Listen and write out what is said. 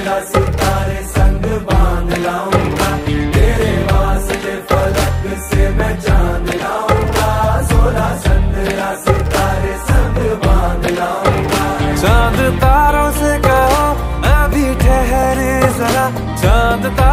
संदरा सितारे संग बांध लाऊंगा, तेरे वास्ते फलक से मैं चांद लाऊंगा, 16 संदरा सितारे संग बांध लाऊंगा। चांद तारों से कहो अभी ठहरे जरा, चांद